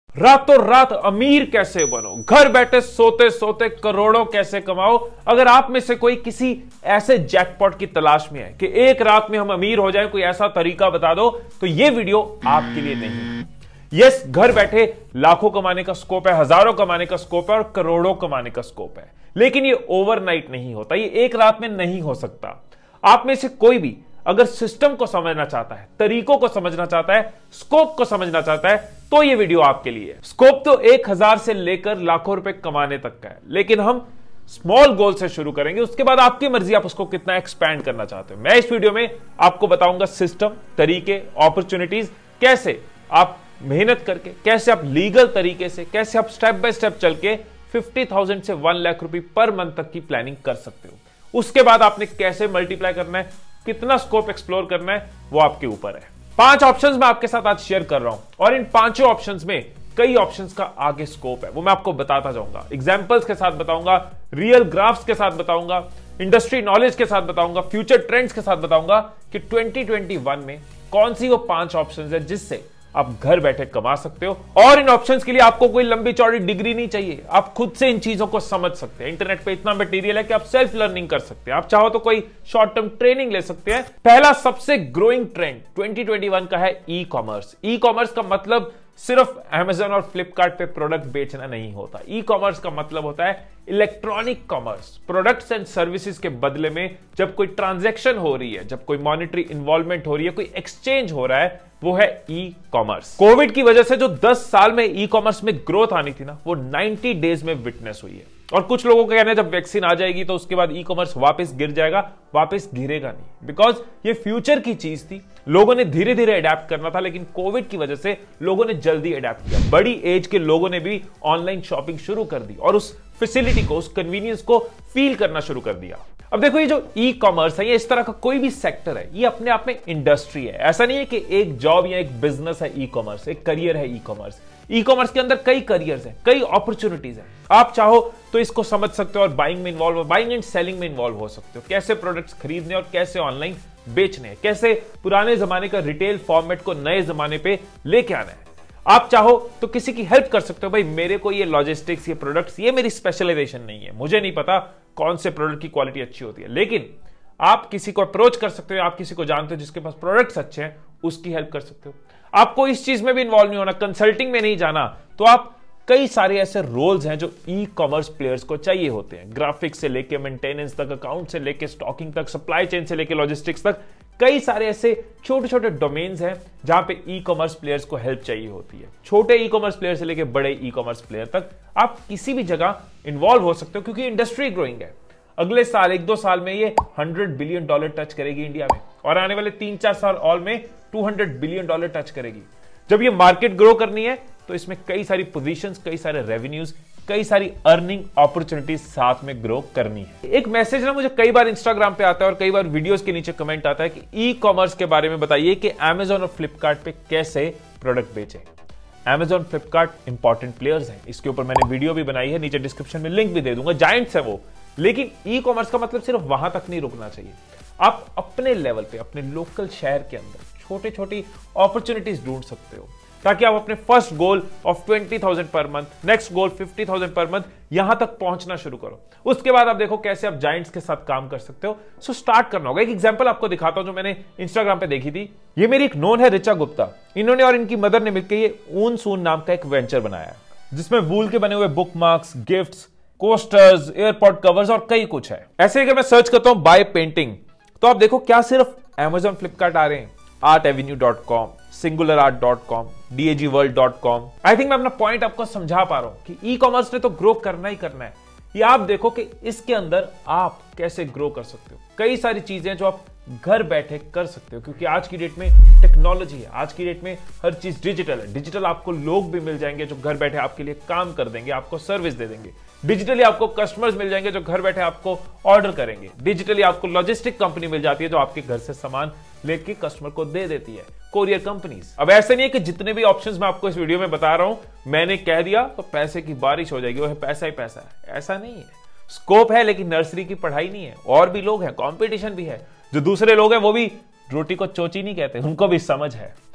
रातों रात अमीर कैसे बनो, घर बैठे सोते सोते करोड़ों कैसे कमाओ। अगर आप में से कोई किसी ऐसे जैकपॉट की तलाश में है कि एक रात में हम अमीर हो जाएं, कोई ऐसा तरीका बता दो, तो यह वीडियो आपके लिए नहीं। यस, घर बैठे लाखों कमाने का स्कोप है, हजारों कमाने का स्कोप है और करोड़ों कमाने का स्कोप है, लेकिन ये ओवरनाइट नहीं होता, ये एक रात में नहीं हो सकता। आप में से कोई भी अगर सिस्टम को समझना चाहता है, तरीकों को समझना चाहता है, स्कोप को समझना चाहता है, तो ये वीडियो आपके लिए है। स्कोप तो 1000 से लेकर लाखों रुपए कमाने तक का है, लेकिन हम स्मॉल गोल से शुरू करेंगे, उसके बाद आपकी मर्जी आप उसको कितना एक्सपैंड करना चाहते हो। मैं इस वीडियो में आपको बताऊंगा सिस्टम, तरीके, अपॉर्चुनिटीज, कैसे आप मेहनत करके, कैसे आप लीगल तरीके से, कैसे आप स्टेप बाय स्टेप चल के 50,000 से 1 लाख रुपए पर मंथ तक की प्लानिंग कर सकते हो। उसके बाद आपने कैसे मल्टीप्लाई करना है, कितना स्कोप एक्सप्लोर करना है, वो आपके ऊपर है। 5 ऑप्शंस मैं आपके साथ आज शेयर कर रहा हूं और इन 5 ऑप्शंस में कई ऑप्शंस का आगे स्कोप है, वो मैं आपको बताता जाऊंगा, एग्जांपल्स के साथ बताऊंगा, रियल ग्राफ्स के साथ बताऊंगा, इंडस्ट्री नॉलेज के साथ बताऊंगा, फ्यूचर ट्रेंड्स के साथ बताऊंगा कि 2021 में कौन सी वो 5 ऑप्शंस है जिससे आप घर बैठे कमा सकते हो। और इन ऑप्शंस के लिए आपको कोई लंबी चौड़ी डिग्री नहीं चाहिए, आप खुद से इन चीजों को समझ सकते हैं। इंटरनेट पे इतना मटेरियल है कि आप सेल्फ लर्निंग कर सकते हैं, आप चाहो तो कोई शॉर्ट टर्म ट्रेनिंग ले सकते हैं। पहला सबसे ग्रोइंग ट्रेंड 2021 का है ई कॉमर्स। ई कॉमर्स का मतलब सिर्फ Amazon और फ्लिपकार्ट पे प्रोडक्ट बेचना नहीं होता। ई कॉमर्स का मतलब होता है electronic commerce. Products and services के बदले में जब कोई ट्रांजैक्शन हो रही है, जब कोई मॉनेटरी इन्वॉल्वमेंट हो रही है, कोई एक्सचेंज हो रहा है, वो है ई कॉमर्स। कोविड की वजह से जो 10 साल में ई कॉमर्स में ग्रोथ आनी थी ना, वो 90 डेज में विटनेस हुई है। और कुछ लोगों का कहना है जब वैक्सीन आ जाएगी तो उसके बाद ई कॉमर्स वापस गिर जाएगा। वापस गिरेगा नहीं, बिकॉज ये फ्यूचर की चीज थी, लोगों ने धीरे धीरे अडेप्ट करना था, लेकिन कोविड की वजह से लोगों ने जल्दी अडेप्ट किया। बड़ी एज के लोगों ने भी ऑनलाइन शॉपिंग शुरू कर दी और उस फैसिलिटी को, उस कन्वीनियंस को फील करना शुरू कर दिया। अब देखो, ये जो ई कॉमर्स है, ये इस तरह का कोई भी सेक्टर है, ये अपने आप में इंडस्ट्री है। ऐसा नहीं है कि एक जॉब या एक बिजनेस है ई कॉमर्स, एक करियर है ई कॉमर्स। ई कॉमर्स के अंदर कई करियर्स हैं, कई अपॉर्चुनिटीज हैं। आप चाहो तो इसको समझ सकते हो और बाइंग में इन्वॉल्व हो, बाइंग एंड सेलिंग में इन्वॉल्व हो सकते हो। कैसे प्रोडक्ट्स खरीदने और कैसे ऑनलाइन बेचने हैं, कैसे पुराने जमाने का रिटेल फॉर्मेट को नए जमाने पे लेके आना है। आप चाहो तो किसी की हेल्प कर सकते हो, भाई मेरे को ये लॉजिस्टिक्स, ये प्रोडक्ट्स, ये मेरी स्पेशलाइजेशन नहीं है, मुझे नहीं पता कौन से प्रोडक्ट की क्वालिटी अच्छी होती है, लेकिन आप किसी को अप्रोच कर सकते हो, आप किसी को जानते हो जिसके पास प्रोडक्ट्स अच्छे हैं, उसकी हेल्प कर सकते हो। आपको इस चीज में भी इन्वॉल्व नहीं होना, कंसल्टिंग में नहीं जाना, तो आप कई सारे ऐसे रोल्स हैं जो ई कॉमर्स प्लेयर्स को चाहिए होते हैं। ग्राफिक्स से लेके मेंटेनेंस तक, अकाउंट से लेके स्टॉकिंग तक, सप्लाई चेन से लेके लॉजिस्टिक्स तक, कई सारे ऐसे छोटे छोटे डोमेन्स हैं जहां पे ई कॉमर्स प्लेयर्स को हेल्प चाहिए होती है। छोटे ई कॉमर्स प्लेयर से लेके बड़े ई कॉमर्स प्लेयर तक आप किसी भी जगह इन्वॉल्व हो सकते हो, क्योंकि इंडस्ट्री ग्रोइंग है। अगले साल, 1-2 साल में ये $100 बिलियन टच करेगी इंडिया में, और आने वाले 3-4 साल और में $200 बिलियन टच करेगी। जब ये मार्केट ग्रो करनी है तो इसमें कई सारी पोजीशंस, कई सारे रेवेन्यूज, कई सारी अर्निंग अपॉर्चुनिटीज साथ में ग्रो करनी है। एक मैसेज ना मुझे कई बार इंस्टाग्राम पे आता है और कई बार वीडियोस के नीचे कमेंट आता है कि ई कॉमर्स के बारे में बताइए कि Amazon और फ्लिपकार्ट पे कैसे प्रोडक्ट बेचें। Amazon, फ्लिपकार्ट इंपॉर्टेंट प्लेयर्स हैं, इसके ऊपर मैंने वीडियो भी बनाई है, नीचे डिस्क्रिप्शन में लिंक भी दे दूंगा, जायंट्स है वो। लेकिन ई कॉमर्स का मतलब सिर्फ वहां तक नहीं रुकना चाहिए। आप अपने लेवल पे, अपने लोकल शहर के अंदर छोटी छोटी अपॉर्चुनिटीज ढूंढ सकते हो, ताकि आप अपने first goal of 20,000 per month, next goal 50,000 per month, यहां तक पहुंचना शुरू करो। उसके बाद आप देखो कैसे आप जायंट्स के साथ काम कर सकते हो। सो स्टार्ट करना होगा। एक एग्जांपल आपको दिखाता हूं जो मैंने इंस्टाग्राम पे देखी थी। ये मेरी एक नोन है, ऋचा गुप्ता। इन्होंने और इनकी मदर ने मिलकर ये ऊन सून नाम का एक वेंचर बनाया, जिसमें वूल के बने हुए bookmarks, gifts, coasters, airport covers और कई कुछ है। ऐसे अगर मैं सर्च करता हूं बाय पेंटिंग, तो आप देखो क्या सिर्फ Amazon, फ्लिपकार्ट आ रहे हैं, artavenue.com, singularart.com, dagworld.com। I think मैं अपना पॉइंट आपको समझा पा रहा हूं कि ई कॉमर्स ने तो ग्रो करना ही करना है। ये आप देखो कि इसके अंदर आप कैसे ग्रो कर सकते हो। कई सारी चीजें जो आप घर बैठे कर सकते हो, क्योंकि आज की डेट में टेक्नोलॉजी है, आज की डेट में हर चीज डिजिटल है। डिजिटल आपको लोग भी मिल जाएंगे जो घर बैठे आपके लिए काम कर देंगे, आपको सर्विस दे देंगे। डिजिटली आपको कस्टमर्स मिल जाएंगे जो घर बैठे आपको ऑर्डर करेंगे। डिजिटली आपको लॉजिस्टिक कंपनी मिल जाती है जो आपके घर से सामान लेके कस्टमर को दे देती है, कोरियर कंपनीज। अब ऐसा नहीं है कि जितने भी ऑप्शंस मैं आपको इस वीडियो में बता रहा हूं मैंने कह दिया तो पैसे की बारिश हो जाएगी, वो है पैसा ही पैसा है। ऐसा नहीं है। स्कोप है लेकिन नर्सरी की पढ़ाई नहीं है। और भी लोग हैं, कंपटीशन भी है। जो दूसरे लोग हैं वो भी रोटी को चोची नहीं कहते, उनको भी समझ है।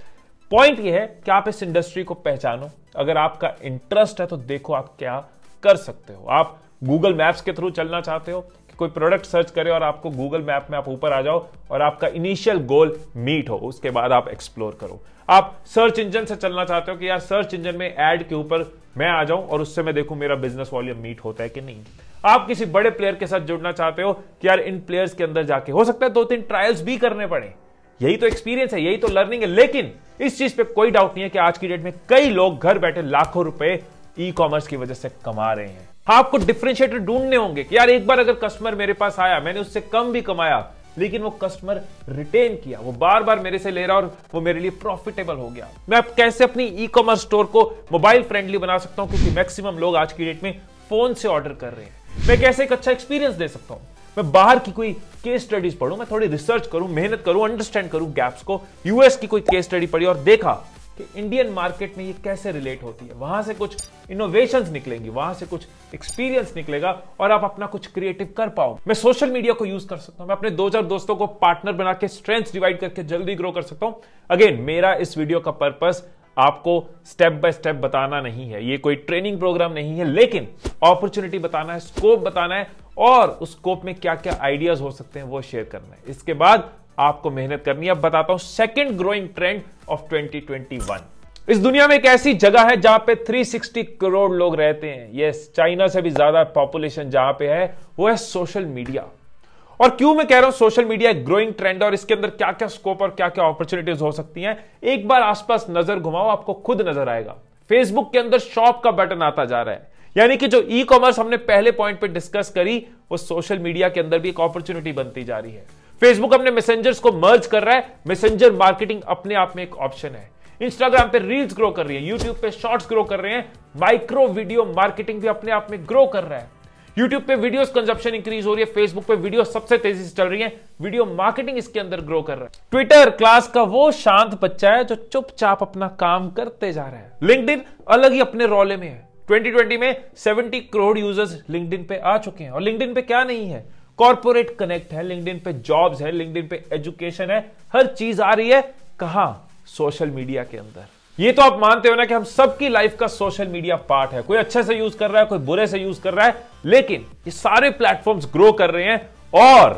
पॉइंट यह है कि आप इस इंडस्ट्री को पहचानो, अगर आपका इंटरेस्ट है तो देखो आप क्या कर सकते हो। आप गूगल मैप्स के थ्रू चलना चाहते हो कि कोई प्रोडक्ट सर्च करे और आपको गूगल मैप में आप ऊपर आ जाओ और आपका इनिशियल गोल मीट हो, उसके बाद आप एक्सप्लोर करो। आप सर्च इंजन से चलना चाहते हो कि यार सर्च इंजन में ऐड के ऊपर मैं आ जाऊं और उससे मैं देखूं मेरा बिजनेस वॉल्यूम मीट होता है कि नहीं। आप किसी बड़े प्लेयर के साथ जुड़ना चाहते हो कि यार इन प्लेयर्स के अंदर जाके हो सकता है 2-3 ट्रायल्स भी करने पड़े, यही तो एक्सपीरियंस है, यही तो लर्निंग है। लेकिन इस चीज पे कोई डाउट नहीं है कि आज की डेट में कई लोग घर बैठे लाखों रुपए ई कॉमर्स की वजह से कमा रहे हैं। आपको डिफरेंशिएटर ढूंढने होंगे कि यार एक बार अगर कस्टमर मेरे पास आया, मैंने उससे कम भी कमाया लेकिन वो कस्टमर रिटेन किया, वो बार बार मेरे से ले रहा और वो मेरे लिए प्रॉफिटेबल हो गया। मैं अब कैसे अपनी ई कॉमर्स स्टोर को मोबाइल फ्रेंडली बना सकता हूं, क्योंकि मैक्सिमम लोग आज की डेट में फोन से ऑर्डर कर रहे हैं। मैं कैसे एक अच्छा एक्सपीरियंस दे सकता हूं, मैं बाहर की कोई केस स्टडीज पढ़ूं, मैं थोड़ी रिसर्च करूं, मेहनत करूं, अंडरस्टैंड करूं गैप्स को। यूएस की कोई केस स्टडी पढ़ी और देखा कि इंडियन मार्केट में ये कैसे रिलेट होती है, वहां से कुछ इनोवेशंस निकलेंगी, वहां से कुछ एक्सपीरियंस निकलेगा और आप अपना कुछ क्रिएटिव कर पाओ। मैं सोशल मीडिया को यूज कर सकता हूं, मैं अपने 2-4 दोस्तों को पार्टनर बना के स्ट्रेंथ्स डिवाइड करके जल्दी ग्रो कर सकता हूं। अगेन, मेरा इस वीडियो का पर्पस आपको स्टेप बाय स्टेप बताना नहीं है, ये कोई ट्रेनिंग प्रोग्राम नहीं है, लेकिन अपॉर्चुनिटी बताना है, स्कोप बताना है और उस स्कोप में क्या क्या आइडियाज हो सकते हैं वो शेयर करना है। इसके बाद आपको मेहनत करनी है। अब बताता हूं सेकंड ग्रोइंग ट्रेंड ऑफ 2021। इस दुनिया में एक ऐसी जगह है जहां पे 360 करोड़ लोग रहते हैं। यस, चाइना से भी ज्यादा पॉपुलेशन जहां पे है वो है सोशल मीडिया। और क्यों मैं कह रहा हूं सोशल मीडिया एक ग्रोइंग ट्रेंड और इसके अंदर क्या क्या स्कोप और क्या क्या अपॉर्चुनिटीज हो सकती हैं, एक बार आसपास नजर घुमाओ, आपको खुद नजर आएगा। फेसबुक के अंदर शॉप का बटन आता जा रहा है, यानी कि जो ई कॉमर्स हमने पहले पॉइंट पे डिस्कस करी वो सोशल मीडिया के अंदर भी एक अपॉर्चुनिटी बनती जा रही है। फेसबुक अपने मैसेंजर्स को मर्ज कर रहा है, मैसेंजर मार्केटिंग अपने आप में एक ऑप्शन है। इंस्टाग्राम पे रील्स ग्रो कर रही है, यूट्यूब पे शॉर्ट्स ग्रो कर रहे हैं, माइक्रो वीडियो मार्केटिंग भी अपने आप में ग्रो कर रहा है। यूट्यूब पे वीडियोस कंजप्शन इंक्रीज हो रही है, फेसबुक पे वीडियो सबसे तेजी से चल रही है, वीडियो मार्केटिंग इसके अंदर ग्रो कर रहा है। ट्विटर क्लास का वो शांत बच्चा है जो चुपचाप अपना काम करते जा रहा है। लिंक्डइन अलग ही अपने रोले में है। 2020 में 70 करोड़ यूजर्स लिंक्डइन पे आ चुके हैं और लिंक्डइन पे क्या नहीं है, कॉर्पोरेट कनेक्ट है, लिंक्डइन पे जॉब्स है, लिंक्डइन पे एजुकेशन है, हर चीज आ रही है। कहां? सोशल मीडिया के अंदर। ये तो आप मानते हो ना कि हम सबकी लाइफ का सोशल मीडिया पार्ट है, कोई अच्छे से यूज कर रहा है, कोई बुरे से यूज कर रहा है, लेकिन ये सारे प्लेटफॉर्म्स ग्रो कर रहे हैं और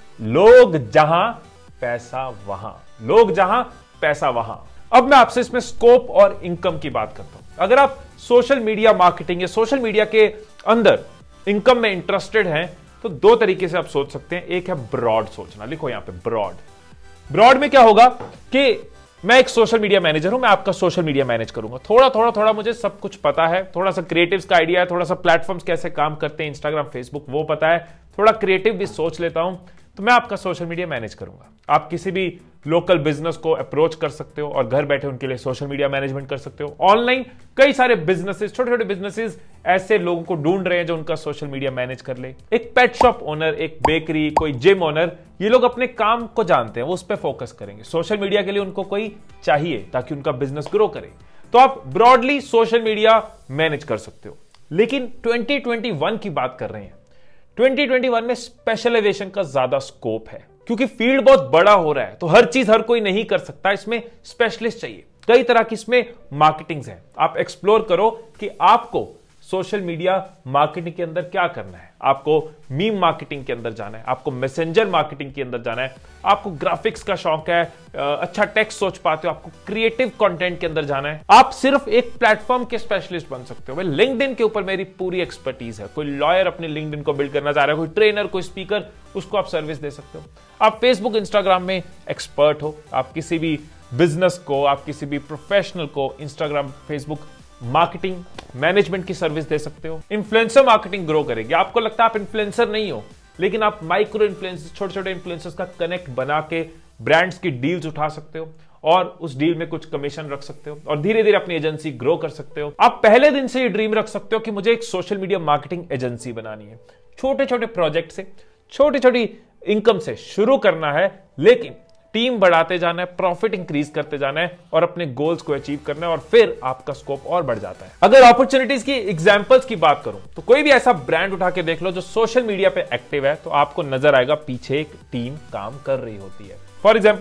लोग जहां पैसा वहां, लोग जहां पैसा वहां। अब मैं आपसे इसमें स्कोप और इनकम की बात करता हूं। अगर आप सोशल मीडिया मार्केटिंग या सोशल मीडिया के अंदर इनकम में इंटरेस्टेड हैं तो 2 तरीके से आप सोच सकते हैं। एक है ब्रॉड सोचना, लिखो यहां पे ब्रॉड। ब्रॉड में क्या होगा कि मैं एक सोशल मीडिया मैनेजर हूं, मैं आपका सोशल मीडिया मैनेज करूंगा, थोड़ा मुझे सब कुछ पता है, थोड़ा सा क्रिएटिव्स का आइडिया है, थोड़ा सा प्लेटफॉर्म्स कैसे काम करते हैं, इंस्टाग्राम फेसबुक वो पता है, थोड़ा क्रिएटिव भी सोच लेता हूं, तो मैं आपका सोशल मीडिया मैनेज करूंगा। आप किसी भी लोकल बिजनेस को अप्रोच कर सकते हो और घर बैठे उनके लिए सोशल मीडिया मैनेजमेंट कर सकते हो। ऑनलाइन कई सारे बिजनेसेस, छोटे छोटे बिजनेसेस ऐसे लोगों को ढूंढ रहे हैं जो उनका सोशल मीडिया मैनेज कर ले। एक पेट शॉप ओनर, एक बेकरी, कोई जिम ओनर, ये लोग अपने काम को जानते हैं, वो उस पर फोकस करेंगे। सोशल मीडिया के लिए उनको कोई चाहिए ताकि उनका बिजनेस ग्रो करे, तो आप ब्रॉडली सोशल मीडिया मैनेज कर सकते हो। लेकिन 2021 की बात कर रहे हैं, 2021 में स्पेशलाइजेशन का ज्यादा स्कोप है क्योंकि फील्ड बहुत बड़ा हो रहा है, तो हर चीज हर कोई नहीं कर सकता, इसमें स्पेशलिस्ट चाहिए। कई तरह की इसमें मार्केटिंग्स हैं, आप एक्सप्लोर करो कि आपको सोशल मीडिया मार्केटिंग के अंदर क्या करना है। आपको मीम मार्केटिंग के अंदर जाना है, आपको मैसेंजर मार्केटिंग के अंदर जाना है, आपको ग्राफिक्स का शौक है, अच्छा टेक्स्ट सोच पाते हो, आपको क्रिएटिव कंटेंट के अंदर जाना है। आप सिर्फ एक प्लेटफॉर्म के स्पेशलिस्ट बन सकते हो। भाई लिंक्डइन के ऊपर मेरी पूरी एक्सपर्टीज है, कोई लॉयर अपनी लिंक्डइन को बिल्ड करना चाह रहा है, कोई ट्रेनर, कोई स्पीकर, उसको आप सर्विस दे सकते हो। आप फेसबुक इंस्टाग्राम में एक्सपर्ट हो, आप किसी भी बिजनेस को, आप किसी भी प्रोफेशनल को इंस्टाग्राम फेसबुक मार्केटिंग मैनेजमेंट की सर्विस दे सकते हो। इन्फ्लुएंसर मार्केटिंग ग्रो करेगी। आपको लगता है आप इन्फ्लुएंसर नहीं हो, लेकिन आप माइक्रो इन्फ्लुएंसर, छोटे छोटे इन्फ्लुएंसर्स का कनेक्ट बना के ब्रांड्स की डील्स उठा सकते हो और उस डील में कुछ कमीशन रख सकते हो और धीरे धीरे अपनी एजेंसी ग्रो कर सकते हो। आप पहले दिन से ये ड्रीम रख सकते हो कि मुझे एक सोशल मीडिया मार्केटिंग एजेंसी बनानी है। छोटे छोटे प्रोजेक्ट से, छोटी छोटी इनकम से शुरू करना है, लेकिन टीम बढ़ाते जाना है, प्रॉफिट इंक्रीज करते जाना है और अपने गोल्स को अचीव करना है और फिर आपका स्कोप और बढ़ जाता है। अगर अपॉर्चुनिटीज की एग्जांपल्स की बात करूं तो कोई भी ऐसा ब्रांड उठा के देख लो जो सोशल मीडिया पे एक्टिव है, तो आपको नजर आएगा पीछे एक टीम काम कर रही होती है। फॉर एग्जांपल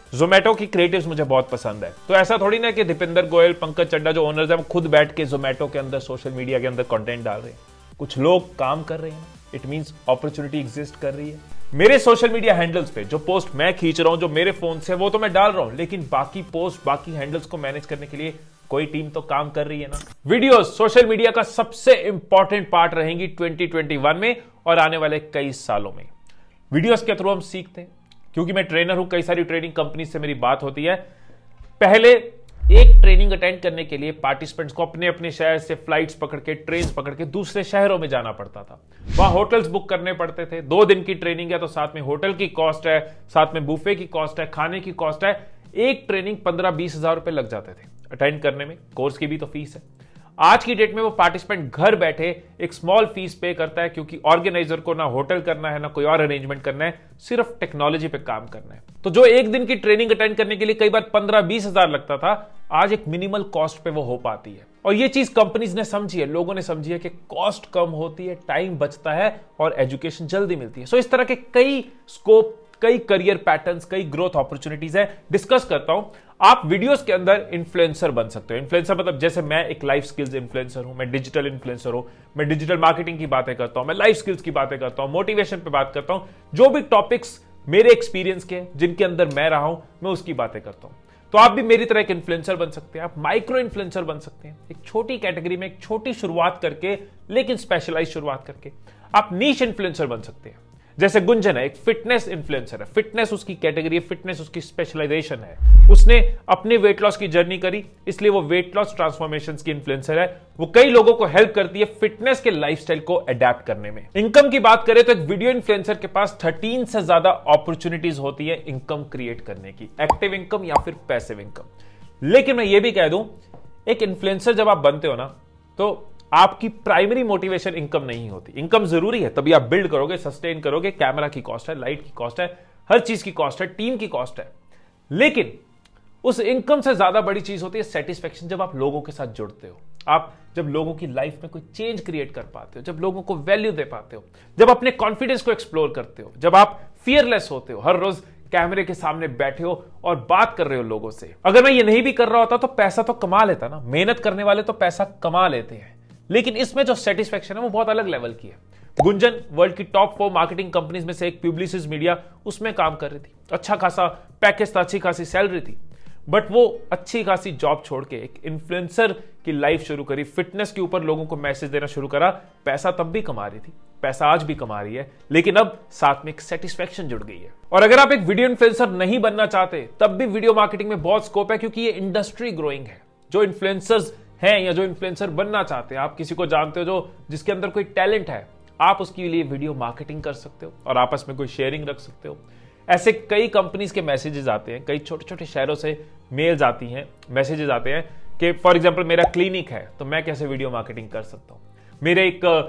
जोमेटो की क्रिएटिव्स मुझे बहुत पसंद है। तो ऐसा थोड़ी ना कि दीपेंद्र गोयल, पंकज चड्डा जो ओनर्स हैं वो खुद बैठ के जोमेटो के अंदर सोशल मीडिया के अंदर कंटेंट डाल रहे हैं। कुछ लोग काम कर रहे हैं, इट मींस अपॉर्चुनिटी एग्जिस्ट कर रही है। मेरे सोशल मीडिया हैंडल्स पे जो पोस्ट मैं खींच रहा हूं, जो मेरे फोन से, वो तो मैं डाल रहा हूं, लेकिन बाकी पोस्ट, बाकी हैंडल्स को मैनेज करने के लिए कोई टीम तो काम कर रही है ना। वीडियोस सोशल मीडिया का सबसे इंपॉर्टेंट पार्ट रहेंगी 2021 में और आने वाले कई सालों में। वीडियोस के थ्रू हम सीखते हैं, क्योंकि मैं ट्रेनर हूं, कई सारी ट्रेनिंग कंपनी से मेरी बात होती है। पहले एक ट्रेनिंग अटेंड करने के लिए पार्टिसिपेंट्स को अपने अपने शहर से फ्लाइट्स पकड़ के, ट्रेन पकड़ के दूसरे शहरों में जाना पड़ता था। वहां होटल्स बुक करने पड़ते थे। 2 दिन की ट्रेनिंग है तो साथ में होटल की कॉस्ट है, साथ में बुफे की कॉस्ट है, खाने की कॉस्ट है। एक ट्रेनिंग 15-20 हजार रुपए लग जाते थे अटेंड करने में। कोर्स की भी तो फीस है। आज की डेट में वो पार्टिसिपेंट घर बैठे एक स्मॉल फीस पे करता है, क्योंकि ऑर्गेनाइजर को ना होटल करना है, ना कोई और अरेंजमेंट करना है, सिर्फ टेक्नोलॉजी पे काम करना है। तो जो एक दिन की ट्रेनिंग अटेंड करने के लिए कई बार 15-20 हजार लगता था, आज एक मिनिमल कॉस्ट पे वो हो पाती है। और ये चीज कंपनीज ने समझी है, लोगों ने समझी है कि कॉस्ट कम होती है, टाइम बचता है और एजुकेशन जल्दी मिलती है। सो इस तरह के कई स्कोप, कई करियर पैटर्न्स, कई ग्रोथ अपॉर्चुनिटीज है, डिस्कस करता हूं। आप वीडियोस के अंदर इन्फ्लुएंसर बन सकते हो। इन्फ्लुएंसर मतलब जैसे मैं एक लाइफ स्किल्स इन्फ्लुएंसर हूं, मैं डिजिटल इन्फ्लुएंसर हूं, मैं डिजिटल मार्केटिंग की बातें करता हूं, मैं लाइफ स्किल्स की बातें करता हूं, मोटिवेशन पे बात करता हूं। जो भी टॉपिक्स मेरे एक्सपीरियंस के, जिनके अंदर मैं रहा हूं, मैं उसकी बातें करता हूं। तो आप भी मेरी तरह एक इन्फ्लुएंसर बन सकते हैं। आप माइक्रो इन्फ्लुएंसर बन सकते हैं, एक छोटी कैटेगरी में एक छोटी शुरुआत करके, लेकिन स्पेशलाइज शुरुआत करके। आप नीश इन्फ्लुएंसर बन सकते हैं। जैसे गुंजन है, एक फिटनेस इन्फ्लुएंसर है। फिटनेस उसकी कैटेगरी है, फिटनेस उसकी स्पेशलाइजेशन है। उसने अपनी वेट लॉस की जर्नी करी, इसलिए वो वेट लॉस ट्रांसफॉर्मेशन की इन्फ्लुएंसर है। वो कई लोगों को हेल्प करती है फिटनेस के लाइफस्टाइल को अडेप्ट करने में। इनकम की बात करें तो एक वीडियो इन्फ्लुएंसर के पास 13 से ज्यादा अपॉर्चुनिटीज होती है इनकम क्रिएट करने की, एक्टिव इनकम या फिर पैसिव इनकम। लेकिन मैं ये भी कह दूं, एक इन्फ्लुएंसर जब आप बनते हो ना, तो आपकी प्राइमरी मोटिवेशन इनकम नहीं होती। इनकम जरूरी है, तभी आप बिल्ड करोगे, सस्टेन करोगे। कैमरा की कॉस्ट है, लाइट की कॉस्ट है, हर चीज की कॉस्ट है, टीम की कॉस्ट है। लेकिन उस इनकम से ज्यादा बड़ी चीज होती है सेटिस्फेक्शन, जब आप लोगों के साथ जुड़ते हो, आप जब लोगों की लाइफ में कोई चेंज क्रिएट कर पाते हो, जब लोगों को वैल्यू दे पाते हो, जब अपने कॉन्फिडेंस को एक्सप्लोर करते हो, जब आप फियरलेस होते हो, हर रोज कैमरे के सामने बैठे हो और बात कर रहे हो लोगों से। अगर मैं ये नहीं भी कर रहा होता तो पैसा तो कमा लेता ना। मेहनत करने वाले तो पैसा कमा लेते हैं, लेकिन इसमें जो सेटिस्फेक्शन है वो बहुत अलग लेवल की है। गुंजन वर्ल्ड की टॉप 4 मार्केटिंग कंपनीज में से एक, पब्लिसिस मीडिया, उसमें काम कर रही थी। अच्छा खासा पैकेज था, अच्छी खासी सैलरी थी, बट वो अच्छी खासी जॉब छोड़ के एक इन्फ्लुएंसर की लाइफ शुरू करी, फिटनेस के ऊपर लोगों को मैसेज देना शुरू करा। पैसा तब भी कमा रही थी, पैसा आज भी कमा रही है, लेकिन अब साथ में एक सेटिस्फेक्शन जुड़ गई है। और अगर आप एक वीडियो इन्फ्लुएंसर नहीं बनना चाहते, तब भी वीडियो मार्केटिंग में बहुत स्कोप है, क्योंकि ये इंडस्ट्री ग्रोइंग है। जो इन्फ्लुएंसर्स हैं या जो इन्फ्लुएंसर बनना चाहते हैं, आप किसी को जानते हो जो जिसके अंदर कोई टैलेंट है, आप उसके लिए वीडियो मार्केटिंग कर सकते हो और आपस में कोई शेयरिंग रख सकते हो। ऐसे कई कंपनीज के मैसेजेस आते हैं, कई छोटे छोटे शहरों से मेल्स आती हैं, मैसेजेस आते हैं कि फॉर एग्जांपल मेरा क्लिनिक है तो मैं कैसे वीडियो मार्केटिंग कर सकता हूं। मेरे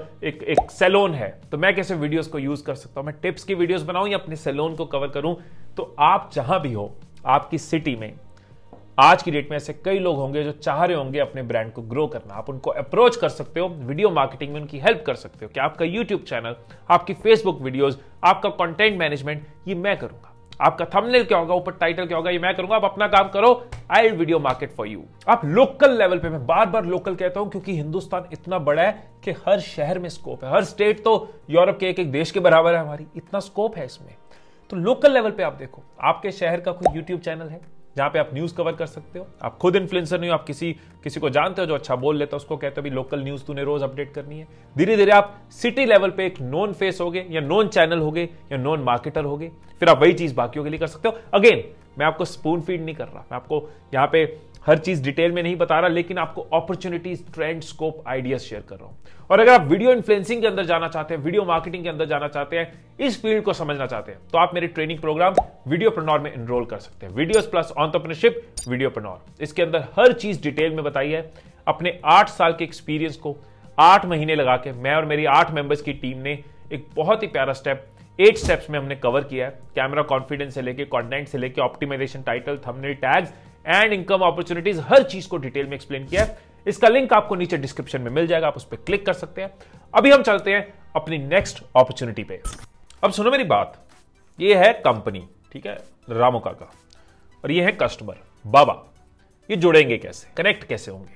एक सैलून है तो मैं कैसे वीडियोस को यूज कर सकता हूं। मैं टिप्स की वीडियोस बनाऊं या अपने सैलून को कवर करूं। तो आप जहां भी हो, आपकी सिटी में आज की डेट में ऐसे कई लोग होंगे जो चाह रहे होंगे अपने ब्रांड को ग्रो करना। आप उनको अप्रोच कर सकते हो, वीडियो मार्केटिंग में उनकी हेल्प कर सकते हो कि आपका यूट्यूब चैनल, आपकी फेसबुक वीडियोस, आपका कंटेंट मैनेजमेंट, ये मैं करूंगा। आपका थंबनेल क्या होगा, ऊपर टाइटल क्या होगा, ये मैं करूंगा। आप अपना काम करो, I will video market for you. आप लोकल लेवल पे, मैं बार बार लोकल कहता हूं क्योंकि हिंदुस्तान इतना बड़ा है कि हर शहर में स्कोप है। हर स्टेट तो यूरोप के एक देश के बराबर है हमारी, इतना स्कोप है इसमें। तो लोकल लेवल पे आप देखो, आपके शहर का कोई यूट्यूब चैनल है जहां पे आप न्यूज कवर कर सकते हो। आप खुद इन्फ्लुएंसर नहीं हो, आप किसी को जानते हो जो अच्छा बोल लेता है, उसको कहते हो भी लोकल न्यूज तूने रोज अपडेट करनी है। धीरे धीरे आप सिटी लेवल पे एक नोन फेस होगे या नोन चैनल होगे या नोन मार्केटर होगे, फिर आप वही चीज बाकियों के लिए कर सकते हो। अगेन, मैं आपको स्पून फीड नहीं कर रहा, मैं आपको यहाँ पे हर चीज डिटेल में नहीं बता रहा, लेकिन आपको opportunities, trend, scope, ideas share कर रहा हूं। और अगर आप वीडियो इन्फ्लुएंसिंग के अंदर जाना चाहते हैं, वीडियो मार्केटिंग के अंदर जाना चाहते हैं, इस फील्ड को समझना चाहते हैं, तो आप मेरे ट्रेनिंग प्रोग्राम वीडियोप्रेन्योर में एनरोल कर सकते हैं। वीडियोस प्लस एंटरप्रेन्योरशिप वीडियोप्रेन्योर, इसके अंदर हर चीज डिटेल में बताई है। अपने 8 साल के एक्सपीरियंस को 8 महीने लगा के मैं और मेरी 8 मेंबर्स की टीम ने एक बहुत ही प्यारा स्टेप, 8 स्टेप्स में हमने कवर किया है। कैमरा कॉन्फिडेंस से लेके, कंटेंट से लेके, optimisation, title, thumbnail, tags and income opportunities, हर चीज को डिटेल में एक्सप्लेन किया है। इसका लिंक आपको नीचे डिस्क्रिप्शन में मिल जाएगा, आप उस पर क्लिक कर सकते हैं। अभी हम चलते हैं अपनी नेक्स्ट अपॉर्चुनिटी पे। अब सुनो मेरी बात, ये है कंपनी, ठीक है, रामो काका। और ये है कस्टमर बाबा। ये जुड़ेंगे कैसे, कनेक्ट कैसे होंगे?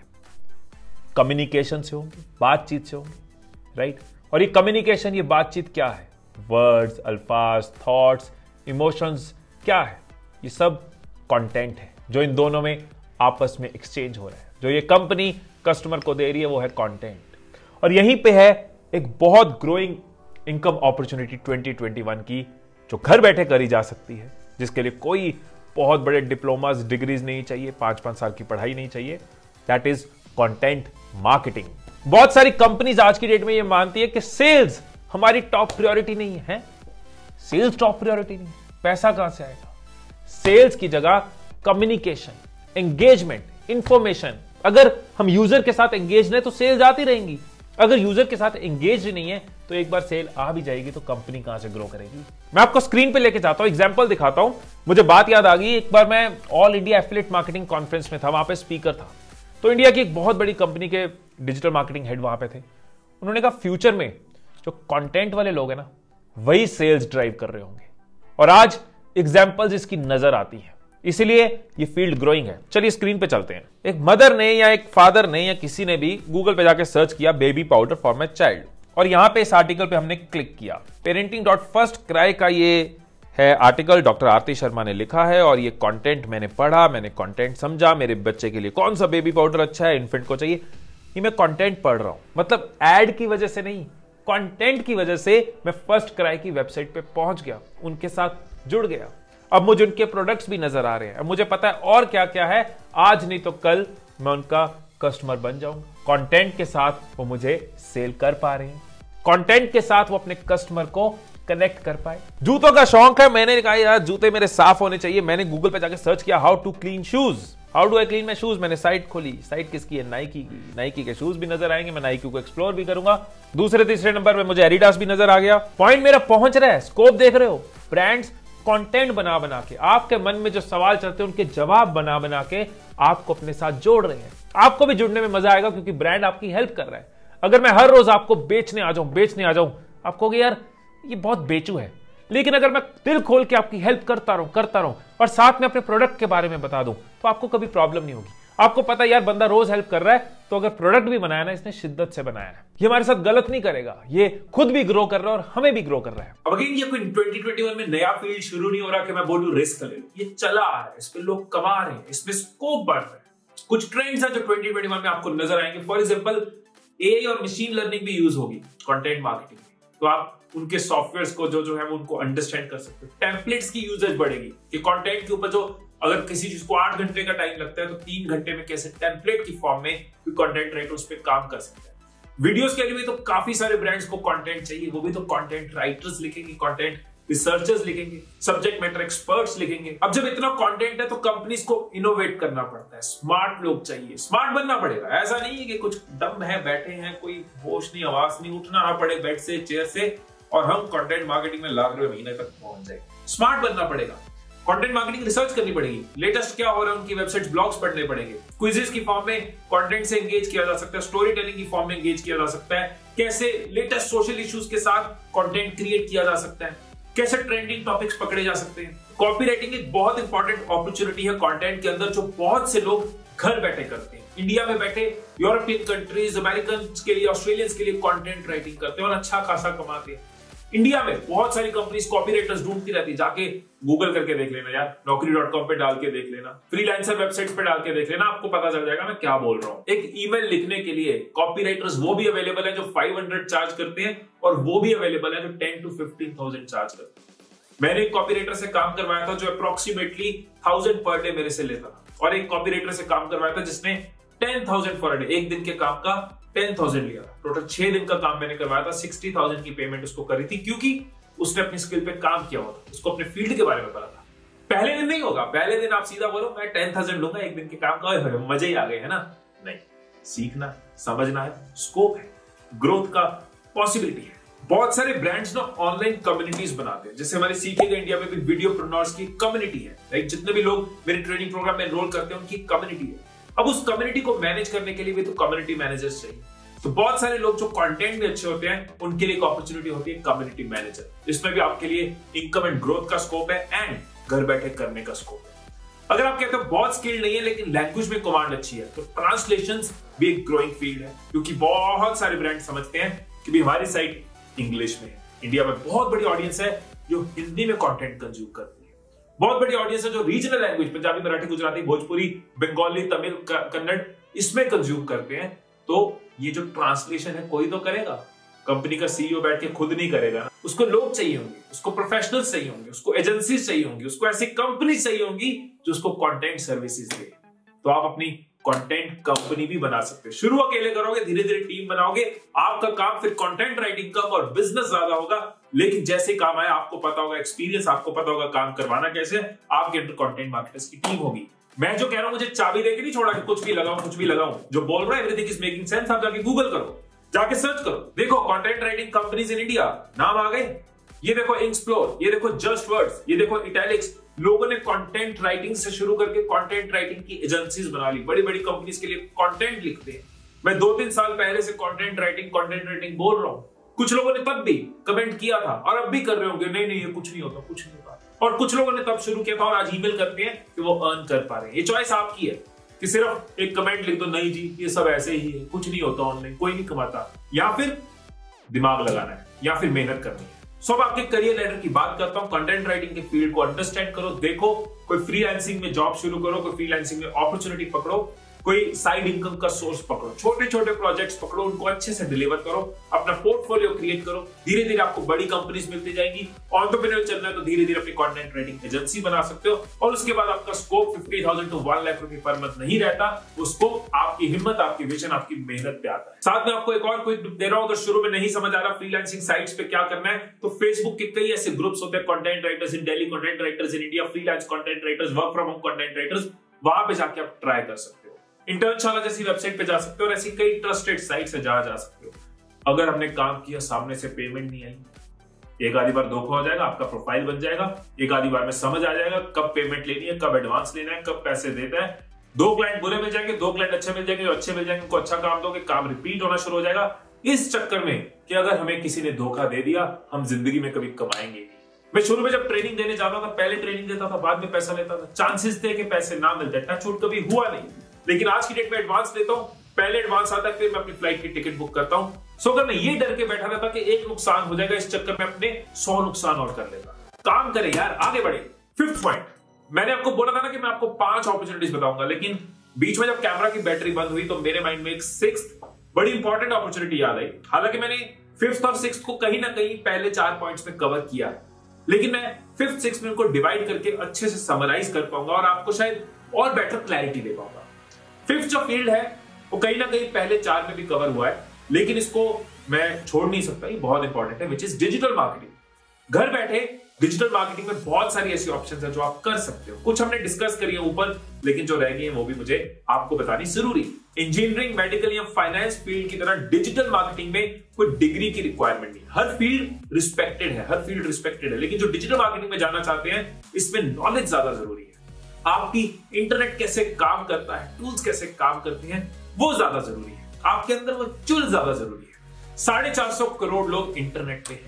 कम्युनिकेशन से होंगे, बातचीत से होंगे, राइट? और ये कम्युनिकेशन, ये बातचीत क्या है? वर्ड्स, अल्फाज, थॉट्स, इमोशंस क्या है? ये सब कंटेंट है जो इन दोनों में आपस में एक्सचेंज हो रहा है। जो ये कंपनी कस्टमर को दे रही है वो है कंटेंट। और यहीं पे है एक बहुत ग्रोइंग इनकम अपॉर्चुनिटी 2021 की, जो घर बैठे करी जा सकती है, जिसके लिए कोई बहुत बड़े डिप्लोमास, डिग्रीज नहीं चाहिए, 5-5 साल की पढ़ाई नहीं चाहिए। That is content marketing. बहुत सारी कंपनीज आज की डेट में ये मानती है कि सेल्स हमारी टॉप प्रायोरिटी नहीं है। सेल्स टॉप प्रायोरिटी नहीं है, पैसा कहां से आएगा? सेल्स की जगह कम्युनिकेशन, एंगेजमेंट, इंफॉर्मेशन। अगर हम यूजर के साथ एंगेज नहीं तो सेल्स आती रहेंगी। अगर यूजर के साथ एंगेज नहीं है तो एक बार सेल आ भी जाएगी तो कंपनी कहां से ग्रो करेगी? मैं आपको स्क्रीन पे लेके जाता हूं, एग्जांपल दिखाता हूं। मुझे बात याद आ गई, एक बार मैं all India affiliate marketing conference में था, वहां पे स्पीकर था। तो इंडिया की एक बहुत बड़ी कंपनी के डिजिटल मार्केटिंग हेड वहां पे थे। उन्होंने कहा फ्यूचर में जो कंटेंट वाले लोग हैं ना, वही सेल्स ड्राइव कर रहे होंगे। और आज एग्जांपल्स इसकी नजर आती है, इसीलिए ये फील्ड ग्रोइंग है। चलिए स्क्रीन पे चलते हैं। एक मदर ने या एक फादर ने या किसी ने भी गूगल पे जाके सर्च किया baby powder for my child, और यहां पे इस आर्टिकल पे हमने क्लिक किया। parenting.firstcry का ये है आर्टिकल, डॉक्टर आरती शर्मा ने लिखा है। और ये कंटेंट मैंने पढ़ा, मैंने कंटेंट समझा, मेरे बच्चे के लिए कौन सा बेबी पाउडर अच्छा है, इन्फेंट को चाहिए, ये मैं कंटेंट पढ़ रहा हूं। मतलब एड की वजह से नहीं, कंटेंट की वजह से मैं फर्स्ट क्राई की वेबसाइट पे पहुंच गया, उनके साथ जुड़ गया। अब मुझे उनके प्रोडक्ट्स भी नजर आ रहे हैं, अब मुझे पता है और क्या क्या है। आज नहीं तो कल मैं उनका कस्टमर बन जाऊंगा। कंटेंट के साथ वो मुझे सेल कर पा रहे हैं, कंटेंट के साथ वो अपने कस्टमर को कनेक्ट कर पाए। जूतों का शौक है, मैंने कहा यार जूते मेरे साफ होने चाहिए। मैंने गूगल पे जाके सर्च किया how to clean shoes, how do I clean my shoes. मैंने साइट खोली, साइट किसकी है? नाइकी की। नाइकी के शूज भी नजर आएंगे, मैं नाइकी को एक्सप्लोर भी करूंगा। दूसरे तीसरे नंबर पे मुझे एडिडास भी नजर आ गया। पॉइंट मेरा पहुंच रहा है, स्कोप देख रहे हो? ब्रांड्स कंटेंट बना बना के आपके मन में जो सवाल चलते हैं उनके जवाब बना बना के आपको अपने साथ जोड़ रहे हैं। आपको भी जुड़ने में मजा आएगा क्योंकि ब्रांड आपकी हेल्प कर रहा है। अगर मैं हर रोज आपको बेचने आ जाऊं, आप कहोगे यार ये बहुत बेचू है। लेकिन अगर मैं दिल खोल के आपकी हेल्प करता रहूं और साथ में अपने प्रोडक्ट के बारे में बता दूं, तो आपको कभी प्रॉब्लम नहीं होगी। आपको पता है यार बंदा रोज हेल्प कर रहा है, तो अगर प्रोडक्ट भी बनाया ना, इसने शिद्दत से बनाया है, ये हमारे साथ गलत नहीं करेगा, ये खुद भी ग्रो कर रहा है और हमें भी ग्रो कर रहा है। अब अगेन ये कोई 2021 में नया फील्ड शुरू नहीं हो रहा कि मैं बोलूं रिस्क ले लो। ये चला आ रहा है, इस पे लोग कमा रहे हैं, इसमें स्कोप बढ़ रहा है। कुछ ट्रेंड्स हैं जो 2021 में आपको नजर आएंगे। फॉर एग्जांपल एआई और मशीन लर्निंग भी यूज होगी कंटेंट मार्केटिंग में, तो आप उनके सॉफ्टवेयर्स को जो है वो उनको अंडरस्टैंड कर सकते हो। टेम्पलेट्स की यूजेज बढ़ेगी कि कंटेंट के ऊपर जो अगर किसी चीज को 8 घंटे का टाइम लगता है तो 3 घंटे में कैसे टेम्पलेट की फॉर्म में कंटेंट राइटर उस पर काम कर सकता है। वीडियोस के लिए तो काफी सारे ब्रांड्स को कंटेंट चाहिए, वो भी तो कंटेंट राइटर्स लिखेंगे, कंटेंट रिसर्चर्स लिखेंगे, सब्जेक्ट मैटर एक्सपर्ट्स लिखेंगे। अब जब इतना कंटेंट है तो कंपनीज को इनोवेट करना पड़ता है, स्मार्ट लोग चाहिए, स्मार्ट बनना पड़ेगा। ऐसा नहीं है कि कुछ डम है, बैठे हैं, कोई होश नहीं, आवाज नहीं, उठना ना पड़े बेड से, चेयर से, और हम कंटेंट मार्केटिंग में लाख रुपए महीने तक पहुंच जाए। स्मार्ट बनना पड़ेगा, कंटेंट मार्केटिंग रिसर्च करनी पड़ेगी, लेटेस्ट क्या हो रहा है उनकी वेबसाइट, ब्लॉग्स पढ़ने पड़ेंगे, क्विजेस की फॉर्म में कंटेंट से एंगेज किया जा सकता है, स्टोरी टेलिंग की फॉर्म में एंगेज किया जा सकता है, कैसे लेटेस्ट सोशल इश्यूज के साथ कंटेंट क्रिएट किया जा सकता है, कैसे ट्रेंडिंग टॉपिक्स पकड़े जा सकते हैं। कॉपी राइटिंग एक बहुत इंपॉर्टेंट अपॉर्चुनिटी है कंटेंट के अंदर, जो बहुत से लोग घर बैठे करते हैं। इंडिया में बैठे यूरोपियन कंट्रीज, अमेरिकन के लिए, ऑस्ट्रेलियंस के लिए कंटेंट राइटिंग करते हैं और अच्छा खासा कमाते हैं। इंडिया में बहुत सारी कंपनीज कॉपी राइटर्स ढूंढती रहती है, जाके गूगल करके देख लेना यार, naukri.com पे डाल के देख लेना, फ्रीलांसर वेबसाइट्स पे डाल के देख लेना, आपको पता चल जाएगा मैं क्या बोल रहा हूँ। एक ईमेल लिखने के लिए कॉपी राइटर्स वो भी अवेलेबल है जो 500 चार्ज करते हैं, और वो भी अवेलेबल है जो 10 to 15,000 चार्ज करते हैं। मैंने एक कॉपी राइटर से काम करवाया था जो अप्रोक्सीमेटली 1000 पर डे मेरे से लेता था, और एक कॉपी राइटर से काम करवाया था जिसने 10,000 पर डे, एक दिन के काम का 10,000 लिया। टोटल 6 दिन का काम मैंने करवाया था, 60,000 की पेमेंट उसको करी थी, क्योंकि उसने अपनी स्किल पे काम किया हुआ था, उसको अपने फील्ड के बारे में पता था। पहले दिन नहीं होगा, पहले दिन आप सीधा बोलो मैं 10,000 लूंगा एक दिन के काम का, मजे ही आ गए, है ना? नहीं, सीखना है, समझना है, स्कोप है, ग्रोथ का पॉसिबिलिटी है। बहुत सारे ब्रांड्स ना ऑनलाइन कम्युनिटीज बनाते हैं, जैसे हमारे सीखेगा इंडिया में भी वीडियोप्रेन्योर्स की कम्युनिटी है, राइट? जितने भी लोग मेरे ट्रेनिंग प्रोग्राम में एनरोल करते हैं उनकी कम्युनिटी है। अब उस कम्युनिटी को मैनेज करने के लिए भी तो कम्युनिटी मैनेजर्स चाहिए। तो बहुत सारे लोग जो कंटेंट में अच्छे होते हैं उनके लिए एक अपॉर्चुनिटी होती है कम्युनिटी मैनेजर। इसमें भी आपके लिए इनकम एंड ग्रोथ का स्कोप है एंड घर बैठे करने का स्कोप है। अगर आप कहते हो बहुत स्किल्ड नहीं है लेकिन लैंग्वेज में कमांड अच्छी है, तो ट्रांसलेशंस भी एक ग्रोइंग फील्ड है, क्योंकि बहुत सारे ब्रांड समझते हैं कि भी हमारी साइट इंग्लिश में है। इंडिया में बहुत बड़ी ऑडियंस है जो हिंदी में कंटेंट कंज्यूम करती है, बहुत बड़ी ऑडियंस है जो रीजनल लैंग्वेज पंजाबी, मराठी, गुजराती, भोजपुरी, बंगाली, तमिल, कन्नड़ इसमें कंज्यूम करते हैं। तो ये जो ट्रांसलेशन है कोई तो करेगा। कंपनी का सीईओ बैठ के खुद नहीं करेगा ना, उसको लोग चाहिए होंगे, उसको प्रोफेशनल्स चाहिए होंगे, उसको एजेंसीज चाहिए होंगी, उसको ऐसी कंपनी चाहिए होंगी जो उसको कंटेंट सर्विसेज दे। तो आप अपनी कंटेंट कंपनी भी बना सकते हैं। शुरू अकेले करोगे, धीरे धीरे टीम बनाओगे, आपका काम फिर कंटेंट राइटिंग कम और बिजनेस ज्यादा होगा। लेकिन जैसे काम आए आपको पता होगा, एक्सपीरियंस आपको पता होगा काम करवाना कैसे, आपके अंदर कंटेंट मार्केटर्स की टीम होगी। मैं जो कह रहा हूं मुझे चाबी देके नहीं छोड़ा कि कुछ भी लगाऊं कुछ भी लगाऊं। जो बोल रहा है एवरीथिंग इज मेकिंग सेंस, आप जाके गूगल करो, जाके सर्च करो, देखो content writing companies in India, नाम आ गए। ये देखो इंक्सप्लोर, ये देखो जस्ट वर्ड्स, ये देखो इटैलिक्स। लोगों ने कंटेंट राइटिंग से शुरू करके कंटेंट राइटिंग की एजेंसीज बना ली, बड़ी बड़ी कंपनीज के लिए कंटेंट लिखते हैं। मैं 2-3 साल पहले से कंटेंट राइटिंग बोल रहा हूं। कुछ लोगों ने तब भी कमेंट किया था और अब भी कर रहे होंगे, नहीं ये कुछ नहीं होता, कुछ नहीं होता। और कुछ लोगों ने तब शुरू किया था और आज ईमेल करते हैं कि वो अर्न कर पा रहे हैं। ये चॉइस आपकी है कि सिर्फ एक कमेंट लिख दो, नहीं जी ये सब ऐसे ही है, कुछ नहीं होता ऑनलाइन, कोई नहीं कमाता, या फिर दिमाग लगाना है, या फिर मेहनत करनी है। सो अब आपके करियर लैडर की बात करता हूं। कंटेंट राइटिंग के फील्ड को अंडरस्टैंड करो, देखो कोई फ्रीलांसिंग में जॉब शुरू करो, कोई फ्रीलांसिंग में अपॉर्चुनिटी पकड़ो, कोई साइड इनकम का सोर्स पकड़ो, छोटे छोटे प्रोजेक्ट्स पकड़ो, उनको अच्छे से डिलीवर करो, अपना पोर्टफोलियो क्रिएट करो। धीरे धीरे आपको बड़ी कंपनीज मिलती जाएंगी। एंटरप्रेन्योर चलना है तो धीरे धीरे अपनी कंटेंट राइटिंग एजेंसी बना सकते हो। और उसके बाद आपका स्कोप 50,000 to 1 लाख रुपए पर मंथ नहीं रहता, वो स्कोप आपकी हिम्मत, आपकी विजन, आपकी मेहनत पे आता है। साथ में आपको एक और क्विक दे रहा हूं, अगर शुरू में नहीं समझ आ रहा फ्रीलांसिंग साइट्स पे क्या करना है, तो फेसबुक के कई ऐसे ग्रुप्स होते हैं, content writers in Delhi, content writers in India, freelance content writers, work from home content writers, वहां पे जाके आप ट्राई कर सकते हो। इंटर्नशाला जैसी वेबसाइट पे जा सकते हो और ऐसी कई ट्रस्टेड साइट से जा सकते हो। अगर हमने काम किया, सामने से पेमेंट नहीं आई, एक आधी बार धोखा हो जाएगा, आपका प्रोफाइल बन जाएगा, एक आधी बार में समझ आ जाएगा कब पेमेंट लेनी है, कब एडवांस लेना है, कब पैसे देता है। 2 क्लाइंट बुरे मिल जाएंगे, 2 क्लाइंट अच्छे मिल जाएंगे, जो अच्छे मिल जाएंगे उनको अच्छा काम दोगे, काम रिपीट होना शुरू हो जाएगा। इस चक्कर में कि अगर हमें किसी ने धोखा दे दिया, हम जिंदगी में कभी कमाएंगे नहीं। मैं शुरू में जब ट्रेनिंग देने जाता था, पहले ट्रेनिंग देता था, बाद में पैसा लेता था, चांसेस थे कि पैसे ना मिलते, टच वुड कभी हुआ नहीं। लेकिन आज की डेट में एडवांस लेता हूं, पहले एडवांस आता है, फिर मैं अपनी फ्लाइट की टिकट बुक करता हूं। सो अगर मैं ये डर के बैठा रहता कि एक नुकसान हो जाएगा, इस चक्कर में अपने 100 नुकसान और कर लेता। काम करें यार, आगे बढ़े। 5th पॉइंट, मैंने आपको बोला था ना कि मैं आपको 5 अपॉर्चुनिटीज बताऊंगा, लेकिन बीच में जब कैमरा की बैटरी बंद हुई तो मेरे माइंड में एक 6th बड़ी इंपॉर्टेंट अपॉर्चुनिटी याद आई। हालांकि मैंने 5th और 6th को कहीं ना कहीं पहले 4 पॉइंट्स में कवर किया है, लेकिन मैं 5th 6th में उनको डिवाइड करके अच्छे से समराइज कर पाऊंगा और आपको शायद और बेटर क्लैरिटी दे पाऊंगा। 5th जो फील्ड है वो कहीं ना कहीं पहले 4 में भी कवर हुआ है, लेकिन इसको मैं छोड़ नहीं सकता, ये बहुत इंपॉर्टेंट है, विच इज डिजिटल मार्केटिंग। घर बैठे डिजिटल मार्केटिंग में बहुत सारी ऐसी ऑप्शंस हैं जो आप कर सकते हो। कुछ हमने डिस्कस करी है ऊपर, लेकिन जो रह गई है वो भी मुझे आपको बतानी जरूरी। इंजीनियरिंग, मेडिकल या फाइनेंस फील्ड की तरह डिजिटल मार्केटिंग में कोई डिग्री की रिक्वायरमेंट नहीं। हर फील्ड रिस्पेक्टेड है, लेकिन जो डिजिटल मार्केटिंग में जाना चाहते हैं, इसमें नॉलेज ज्यादा जरूरी है। आपकी इंटरनेट कैसे काम करता है, टूल्स कैसे काम करते हैं, वो ज्यादा जरूरी है। आपके अंदर वो चुल ज्यादा जरूरी है। 450 करोड़ लोग इंटरनेट पे हैं।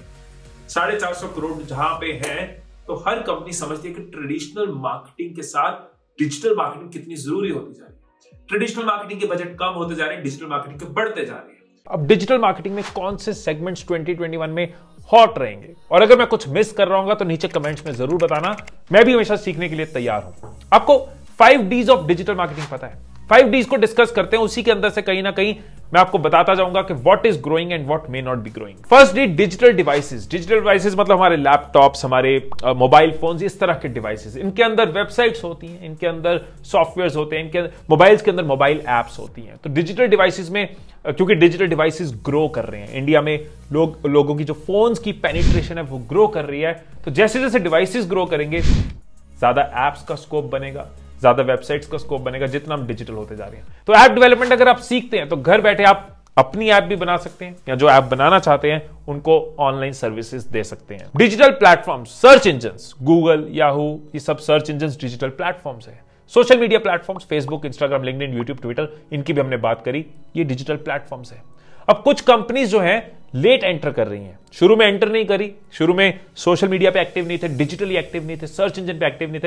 450 करोड़ जहां पे हैं, तो हर कंपनी समझती है कि ट्रेडिशनल मार्केटिंग के साथ डिजिटल मार्केटिंग कितनी जरूरी होती जा रही है। ट्रेडिशनल मार्केटिंग के बजट कम होते जा रहे हैं, डिजिटल मार्केटिंग के बढ़ते जा रहे हैं। अब डिजिटल मार्केटिंग में कौन से सेगमेंट्स 2021 में हॉट रहेंगे, और अगर मैं कुछ मिस कर रहा हूं तो नीचे कमेंट्स में जरूर बताना। मैं भी हमेशा सीखने के लिए तैयार हूं। आपको 5 Ds ऑफ डिजिटल मार्केटिंग पता है? 5 Ds को डिस्कस करते हैं, उसी के अंदर से कहीं ना कहीं मैं आपको बताता जाऊंगा कि what is growing and what may not be growing. First D, digital devices. Digital devices मतलब हमारे लैपटॉप्स, हमारे मोबाइल फोन्स, इस तरह के डिवाइसेस। इनके अंदर वेबसाइट्स होती हैं, इनके अंदर सॉफ्टवेयर होते हैं, इनके मोबाइल्स के अंदर मोबाइल एप्स होती हैं। तो डिजिटल डिवाइसेस में, क्योंकि डिजिटल डिवाइसेस ग्रो कर रहे हैं, इंडिया में लोगों की जो फोन्स की पेनिट्रेशन है वो ग्रो कर रही है, तो जैसे जैसे डिवाइसेस ग्रो करेंगे, ज्यादा एप्स का स्कोप बनेगा, ज्यादा वेबसाइट्स का स्कोप बनेगा, जितना हम डिजिटल होते जा रहे हैं। तो ऐप डेवलपमेंट अगर आप सीखते हैं तो घर बैठे आप अपनी ऐप भी बना सकते हैं, या जो ऐप बनाना चाहते हैं उनको ऑनलाइन सर्विसेज दे सकते हैं। Digital platform, search engines, Google, Yahoo, ये सब सर्च इंजन्स डिजिटल प्लेटफॉर्म्स है। Social media platforms, Facebook, Instagram, LinkedIn, YouTube, Twitter, इनकी भी हमने बात करी, ये डिजिटल प्लेटफॉर्म्स है। अब कुछ कंपनीज जो हैं लेट एंटर कर रही हैं, शुरू में एंटर नहीं करी, शुरू में सोशल मीडिया पे एक्टिव नहीं थे, डिजिटली एक्टिव नहीं थे, सर्च इंजन पे एक्टिव नहीं थे,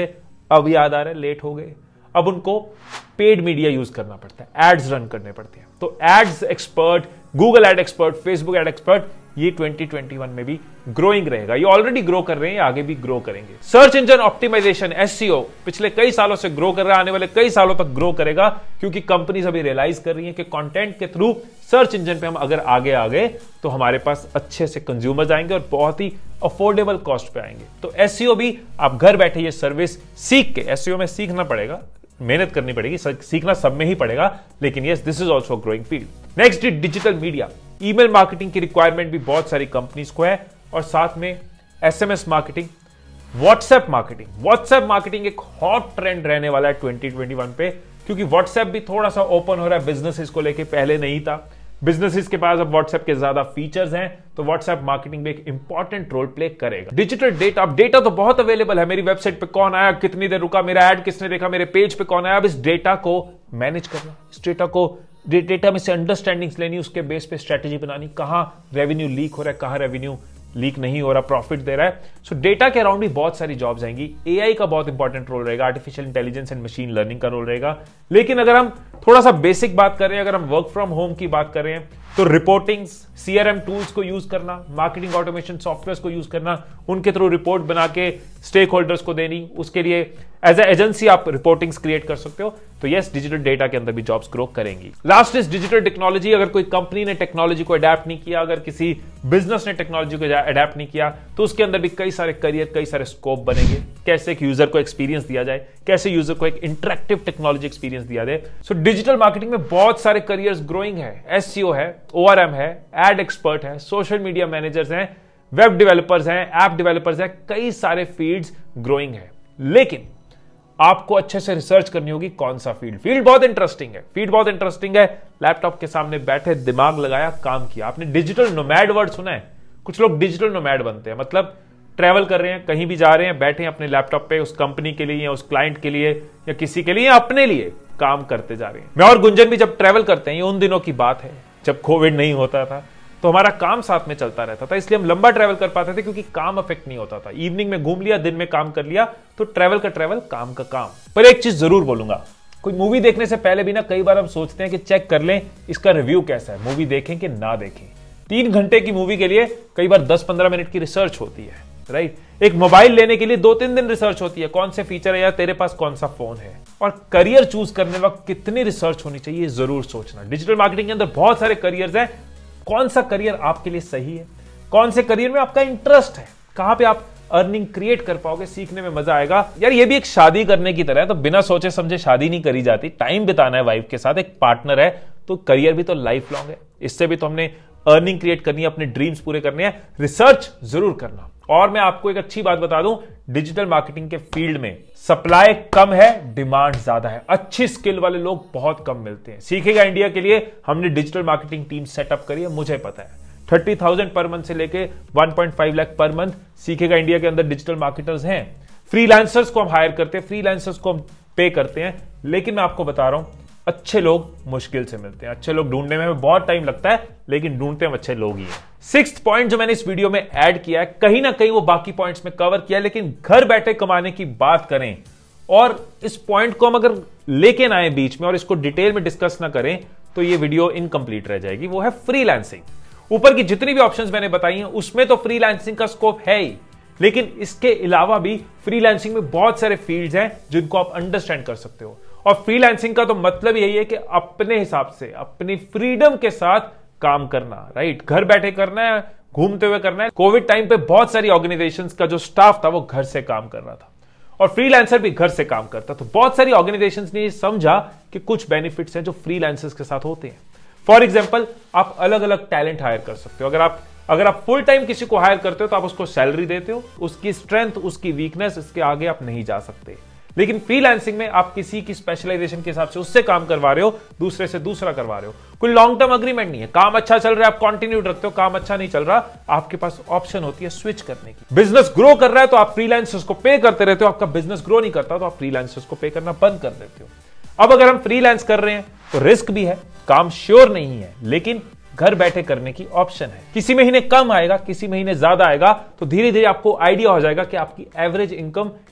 अब याद आ रहा है, लेट हो गए। अब उनको पेड मीडिया यूज करना पड़ता है, एड्स रन करने पड़ते हैं। तो ads expert, Google ad expert, Facebook ad expert, ये 2021 में भी ग्रोइंग रहेगा। ये ऑलरेडी ग्रो कर रहे हैं, आगे भी ग्रो करेंगे। सर्च इंजन ऑप्टिमाइजेशन, एसईओ, पिछले कई सालों से ग्रो कर रहा है, आने वाले कई सालों तक ग्रो करेगा, क्योंकि कंपनीज अभी रियलाइज कर रही हैं कि कंटेंट के थ्रू सर्च इंजन पे हम अगर आगे आ गए तो हमारे पास अच्छे से कंज्यूमर्स आएंगे और बहुत ही अफोर्डेबल कॉस्ट पे आएंगे। तो एसईओ भी आप घर बैठे ये सर्विस सीख के, एसईओ में सीखना पड़ेगा, मेहनत करनी पड़ेगी, सीखना सब में ही पड़ेगा, लेकिन yes, this is also growing field. Next, digital media. Email marketing की रिक्वायरमेंट भी बहुत सारी कंपनीज को है, और साथ में SMS marketing, WhatsApp marketing. WhatsApp marketing एक हॉट ट्रेंड रहने वाला है 2021 पे, क्योंकि व्हाट्सएप भी थोड़ा सा ओपन हो रहा है बिजनेसेस को लेके, पहले नहीं था। बिजनेसेस के पास अब व्हाट्सएप के ज्यादा फीचर्स हैं, तो व्हाट्सएप मार्केटिंग में एक इंपॉर्टेंट रोल प्ले करेगा। डिजिटल डेटा, अब डेटा तो बहुत अवेलेबल है, मेरी वेबसाइट पे कौन आया, कितनी देर रुका, मेरा एड किसने देखा, मेरे पेज पे कौन आया। अब इस डेटा को मैनेज करना, इस डेटा में से अंडरस्टैंडिंग्स लेनी, उसके बेस पे स्ट्रेटेजी बनानी, कहां रेवेन्यू लीक हो रहा है, कहां रेवेन्यू लीक नहीं हो रहा, प्रॉफिट दे रहा है। सो डेटा के अराउंड भी बहुत सारी जॉब्स आएंगी। एआई का बहुत इंपॉर्टेंट रोल रहेगा, artificial intelligence and machine learning का रोल रहेगा। लेकिन अगर हम थोड़ा सा बेसिक बात कर रहे हैं, अगर हम वर्क फ्रॉम होम की बात कर रहे हैं, तो रिपोर्टिंग्स, सीआरएम टूल्स को यूज करना, मार्केटिंग ऑटोमेशन सॉफ्टवेयर को यूज करना, उनके थ्रू रिपोर्ट बना के स्टेक होल्डर्स को देनी, उसके लिए एज ए एजेंसी आप रिपोर्टिंग्स क्रिएट कर सकते हो। तो यस, डिजिटल डेटा के अंदर भी जॉब्स ग्रो करेंगी। Last is digital technology. अगर कोई कंपनी ने टेक्नोलॉजी को अडेप्ट नहीं किया, अगर किसी बिजनेस ने टेक्नोलॉजी को अडेप्ट नहीं किया, तो उसके अंदर भी कई सारे करियर, कई सारे स्कोप बनेंगे। कैसे एक यूजर को एक्सपीरियंस दिया जाए, कैसे यूजर को एक इंटरेक्टिव टेक्नोलॉजी एक्सपीरियंस दिया जाए। सो डिजिटल मार्केटिंग में बहुत सारे करियर्स ग्रोइंग है। एसईओ है, ओआरएम है, एड एक्सपर्ट है, सोशल मीडिया मैनेजर्स हैं, वेब डेवलपर्स हैं, ऐप डेवलपर्स हैं, कई सारे फील्ड्स ग्रोइंग है। लेकिन आपको अच्छे से रिसर्च करनी होगी कौन सा फील्ड बहुत इंटरेस्टिंग है। फील्ड बहुत इंटरेस्टिंग है, लैपटॉप के सामने बैठे, दिमाग लगाया, काम किया। आपने डिजिटल नोमैड वर्ड सुना है? कुछ लोग डिजिटल नोमैड बनते हैं, मतलब ट्रैवल कर रहे हैं, कहीं भी जा रहे हैं, बैठे हैं अपने लैपटॉप पे, उस कंपनी के लिए या उस क्लाइंट के लिए या किसी के लिए या अपने लिए काम करते जा रहे हैं। मैं और गुंजन भी जब ट्रैवल करते हैं, ये उन दिनों की बात है जब कोविड नहीं होता था, तो हमारा काम साथ में चलता रहता था, इसलिए हम लंबा ट्रैवल कर पाते थे, क्योंकि काम अफेक्ट नहीं होता था। इवनिंग में घूम लिया, दिन में काम कर लिया, तो ट्रैवल का ट्रैवल, काम का काम। पर एक चीज जरूर बोलूंगा, कोई मूवी देखने से पहले भी ना कई बार हम सोचते हैं कि चेक कर लें इसका रिव्यू कैसा है, मूवी देखें कि ना देखें। 3 घंटे की मूवी के लिए कई बार 10-15 मिनट की रिसर्च होती है, राइट। एक मोबाइल लेने के लिए 2-3 दिन रिसर्च होती है, कौन से फीचर है या तेरे पास कौन सा फोन है। और करियर चूज करने वक्त कितनी रिसर्च होनी चाहिए, जरूर सोचना। डिजिटल मार्केटिंग के अंदर बहुत सारे करियर्स हैं, कौन सा करियर आपके लिए सही है, कौन से करियर में आपका इंटरेस्ट है, कहां पे आप अर्निंग क्रिएट कर पाओगे, सीखने में मजा आएगा। यार ये भी एक शादी करने की तरह है, तो बिना सोचे समझे शादी नहीं करी जाती, टाइम बिताना है वाइफ के साथ, एक पार्टनर है, तो करियर भी तो लाइफ लॉन्ग है। इससे भी तो हमने अर्निंग क्रिएट करनी है, अपने ड्रीम्स पूरे करने हैं, रिसर्च जरूर करना। और मैं आपको एक अच्छी बात बता दूं, डिजिटल मार्केटिंग के फील्ड में सप्लाई कम है, डिमांड ज्यादा है। अच्छी स्किल वाले लोग बहुत कम मिलते हैं। सीखेगा इंडिया के लिए हमने डिजिटल मार्केटिंग टीम सेटअप करी है, मुझे पता है 30,000 पर मंथ से लेके 1.5 लाख पर मंथ सीखेगा इंडिया के अंदर डिजिटल मार्केटर्स हैं। फ्रीलांसर्स को हम हायर करते हैं, फ्रीलांसर्स को हम पे करते हैं, लेकिन मैं आपको बता रहा हूं अच्छे लोग मुश्किल से मिलते हैं। अच्छे लोग ढूंढने में बहुत टाइम लगता है, लेकिन ढूंढते हम अच्छे लोग ही हैं। 6th पॉइंट जो मैंने इस वीडियो में ऐड किया है, कहीं ना कहीं वो बाकी पॉइंट्स में कवर किया, लेकिन घर बैठे कमाने की बात करें और इस पॉइंट को हम अगर लेके ना आए बीच में और इसको डिटेल में डिस्कस ना करें, तो ये वीडियो इनकंप्लीट रह जाएगी। वो है फ्रीलांसिंग। ऊपर की जितनी भी ऑप्शंस मैंने बताई हैं उसमें तो फ्रीलांसिंग का स्कोप है ही, लेकिन इसके अलावा भी फ्रीलांसिंग में बहुत सारे फील्ड्स हैं जिनको आप अंडरस्टैंड कर सकते हो। और फ्रीलांसिंग का तो मतलब यही है कि अपने हिसाब से, अपनी फ्रीडम के साथ काम करना, राइट। घर बैठे करना है, घूमते हुए करना है। कोविड टाइम पे बहुत सारी ऑर्गेनाइजेशंस का जो स्टाफ था वो घर से काम कर रहा था और फ्रीलांसर भी घर से काम करता, तो बहुत सारी ऑर्गेनाइजेशंस ने ये समझा कि कुछ बेनिफिट्स हैं जो फ्रीलांसर्स के साथ होते हैं। फॉर एग्जाम्पल, आप अलग अलग टैलेंट हायर कर सकते हो। अगर आप फुल टाइम किसी को हायर करते हो तो आप उसको सैलरी देते हो, उसकी स्ट्रेंथ, उसकी वीकनेस, इसके आगे आप नहीं जा सकते। लेकिन फ्रीलांसिंग में आप किसी की स्पेशलाइजेशन के हिसाब से उससे काम करवा रहे हो, दूसरे से दूसरा करवा रहे हो। कोई लॉन्ग टर्म अग्रीमेंट नहीं है। काम अच्छा चल रहा है, आप कंटिन्यू रखते हो, काम अच्छा नहीं चल रहा, आपके पास ऑप्शन होती है स्विच करने की। बिजनेस ग्रो कर रहा है तो आप फ्रीलांसर्स को पे करते रहते हो, आपका बिजनेस ग्रो नहीं करता तो आप फ्रीलांसर्स को पे करना बंद कर देते हो। अब अगर हम फ्रीलांस कर रहे हैं तो रिस्क भी है, काम श्योर नहीं है, लेकिन घर बैठे करने की ऑप्शन है। किसी महीने कम आएगा, किसी महीने ज्यादा आएगा, तो धीरे धीरे आपको आइडिया हो जाएगा कि आपकी एवरेज इनकम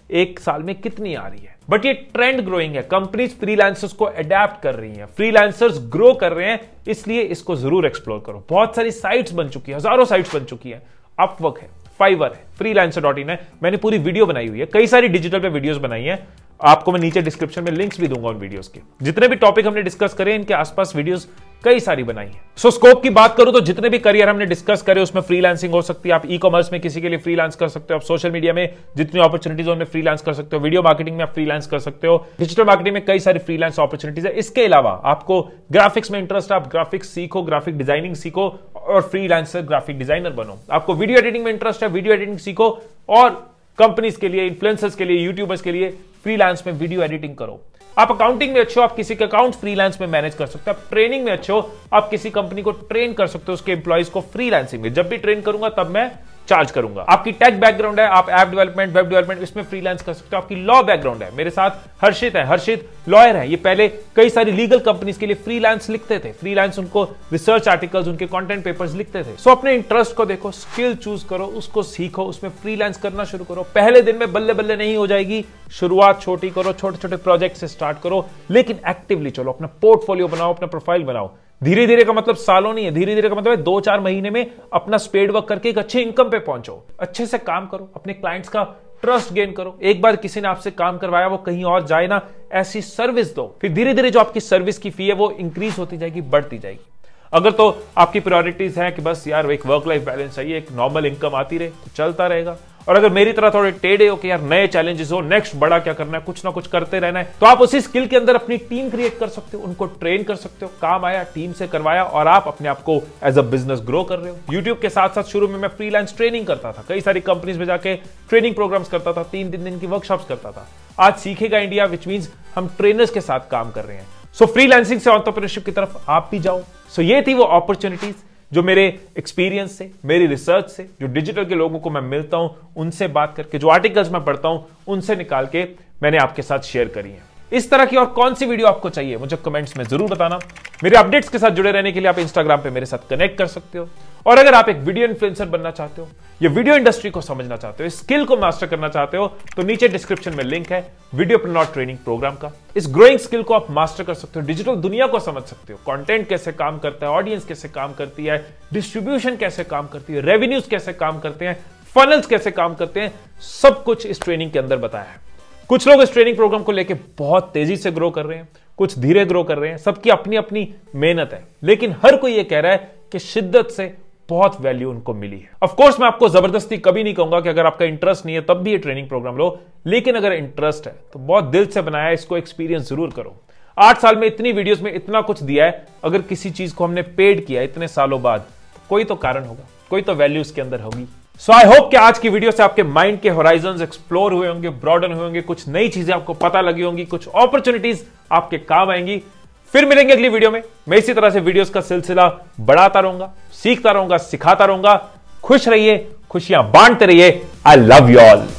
एक साल में कितनी आ रही है। बट ये ट्रेंड ग्रोइंग है, कंपनीज फ्रीलांसर्स को अडेप्ट कर रही हैं, फ्रीलांसर्स ग्रो कर रहे हैं, इसलिए इसको जरूर एक्सप्लोर करो। बहुत सारी साइट्स बन चुकी है, हजारों साइट्स बन चुकी है। अपवर्क है, फाइवर है, freelancer.in है, मैंने पूरी वीडियो बनाई हुई है, कई सारी डिजिटल पे वीडियोस बनाई है, आपको मैं नीचे डिस्क्रिप्शन में लिंक्स भी दूंगा उन वीडियोस के। जितने भी टॉपिक हमने डिस्कस करे इनके आसपास वीडियोस कई सारी बनाई है। सो स्कोप की बात करूं तो जितने भी करियर हमने डिस्कस करे उसमें फ्रीलांसिंग हो सकती है, आप ई कॉमर्स में किसी के लिए फ्रीलांस कर सकते हो, आप सोशल मीडिया में जितनी अपॉर्चुनिटीज उनमें फ्रीलांस कर सकते हो, वीडियो मार्केटिंग में आप फ्रीलांस कर सकते हो, डिजिटल मार्केटिंग में कई सारी फ्रीलांस अपॉर्चुनिटीज है। इसके अलावा आपको ग्राफिक्स में इंटरेस्ट है, आप ग्राफिक्स सीखो, ग्राफिक डिजाइनिंग सीखो और फ्रीलांसर ग्राफिक डिजाइनर बनो। आपको वीडियो एडिटिंग में इंटरेस्ट है, वीडियो एडिटिंग सीखो और कंपनीज के लिए, इन्फ्लुएंसर्स के लिए, यूट्यूबर्स के लिए फ्रीलांस में वीडियो एडिटिंग करो। आप अकाउंटिंग में अच्छे हो, आप किसी के अकाउंट फ्रीलांस में मैनेज कर सकते हो। आप ट्रेनिंग में अच्छे हो, आप किसी कंपनी को ट्रेन कर सकते हो, उसके एम्प्लॉइज को फ्रीलांसिंग में। जब भी ट्रेन करूंगा तब मैं चार्ज करूंगा। आपकी टेक बैकग्राउंड है, आप ऐप डेवलपमेंट, वेब डेवलपमेंट इसमें फ्रीलांस कर सकते हो। आपकी लॉ बैकग्राउंड है, मेरे साथ हर्षित है, हर्षित लॉयर है, ये पहले कई सारी लीगल कंपनीज के लिए फ्रीलांस लिखते थे, फ्रीलांस उनको रिसर्च आर्टिकल्स, उनके कंटेंट पेपर्स लिखते थे। सो अपने इंटरेस्ट को देखो, स्किल चूज करो, उसको सीखो, उसमें फ्रीलांस करना शुरू करो। पहले दिन में बल्ले बल्ले नहीं हो जाएगी, शुरुआत छोटी करो, छोटे छोटे प्रोजेक्ट से स्टार्ट करो, लेकिन एक्टिवली चलो, अपना पोर्टफोलियो बनाओ, अपना प्रोफाइल बनाओ। धीरे धीरे का मतलब सालों नहीं है, धीरे धीरे का मतलब है 2-4 महीने में अपना स्पेड वर्क करके एक अच्छी इनकम पे पहुंचो। अच्छे से काम करो, अपने क्लाइंट्स का ट्रस्ट गेन करो। एक बार किसी ने आपसे काम करवाया, वो कहीं और जाए ना, ऐसी सर्विस दो। फिर धीरे धीरे जो आपकी सर्विस की फी है वो इंक्रीज होती जाएगी, बढ़ती जाएगी। अगर तो आपकी प्रायोरिटीज है कि बस यार एक वर्क लाइफ बैलेंस चाहिए, एक नॉर्मल इनकम आती रहे, तो चलता रहेगा। और अगर मेरी तरह थोड़े टेढ़े हो कि यार नए चैलेंजेस हो, नेक्स्ट बड़ा क्या करना है, कुछ ना कुछ करते रहना है, तो आप उसी स्किल के अंदर अपनी टीम क्रिएट कर सकते हो, उनको ट्रेन कर सकते हो। काम आया, टीम से करवाया और आप अपने आप को एज अ बिजनेस ग्रो कर रहे हो। यूट्यूब के साथ साथ शुरू में मैं फ्रीलांस ट्रेनिंग करता था, कई सारी कंपनीज में जाके ट्रेनिंग प्रोग्राम्स करता था, 3-3 दिन की वर्कशॉप्स करता था। आज सीखेगा इंडिया, विच मींस हम ट्रेनर्स के साथ काम कर रहे हैं। सो फ्रीलांसिंग से एंटरप्रेन्योरशिप की तरफ आप भी जाओ। सो ये थी वो अपॉर्चुनिटीज जो मेरे एक्सपीरियंस से, मेरी रिसर्च से, जो डिजिटल के लोगों को मैं मिलता हूं उनसे बात करके, जो आर्टिकल्स मैं पढ़ता हूं उनसे निकाल के मैंने आपके साथ शेयर करी है। इस तरह की और कौन सी वीडियो आपको चाहिए मुझे कमेंट्स में जरूर बताना। मेरे अपडेट्स के साथ जुड़े रहने के लिए आप इंस्टाग्राम पे मेरे साथ कनेक्ट कर सकते हो। और अगर आप एक वीडियो इन्फ्लुएंसर बनना चाहते हो, या वीडियो इंडस्ट्री को समझना चाहते हो, स्किल को मास्टर करना चाहते हो, तो नीचे डिस्क्रिप्शन में लिंक है वीडियोप्रेन्योर ट्रेनिंग प्रोग्राम का। इस ग्रोइंग स्किल को आप मास्टर कर सकते हो, डिजिटल दुनिया को समझ सकते हो, कंटेंट कैसे काम करता है, ऑडियंस कैसे काम करती है, डिस्ट्रीब्यूशन कैसे काम करती है, रेवेन्यूज कैसे काम करते हैं, फनल्स कैसे काम करते हैं, सब कुछ इस ट्रेनिंग के अंदर बताया है। कुछ लोग इस ट्रेनिंग प्रोग्राम को लेकर बहुत तेजी से ग्रो कर रहे हैं, कुछ धीरे ग्रो कर रहे हैं, सबकी अपनी अपनी मेहनत है, लेकिन हर कोई ये कह रहा है कि शिद्दत से बहुत वैल्यू उनको मिली है। ऑफ कोर्स मैं आपको जबरदस्ती कभी नहीं कहूंगा कि अगर आपका इंटरेस्ट नहीं है तब भी ये ट्रेनिंग प्रोग्राम लो, लेकिन अगर इंटरेस्ट है तो बहुत दिल से बनाया, इसको एक्सपीरियंस जरूर करो। 8 साल में इतनी वीडियोस में इतना कुछ दिया है, अगर किसी चीज को हमने पेड किया इतने सालों बाद, तो कोई तो कारण होगा, कोई तो वैल्यू उसके अंदर होगी। सो आई होप कि आज की वीडियो से आपके माइंड के होराइजन्स एक्सप्लोर हुए होंगे, ब्रॉडन हुए होंगे, कुछ नई चीजें आपको पता लगी होंगी, कुछ अपॉर्चुनिटीज आपके काम आएंगी। फिर मिलेंगे अगली वीडियो में। मैं इसी तरह से वीडियोस का सिलसिला बढ़ाता रहूंगा, सीखता रहूंगा, सिखाता रहूंगा। खुश रहिए, खुशियां बांटते रहिए। I love you all.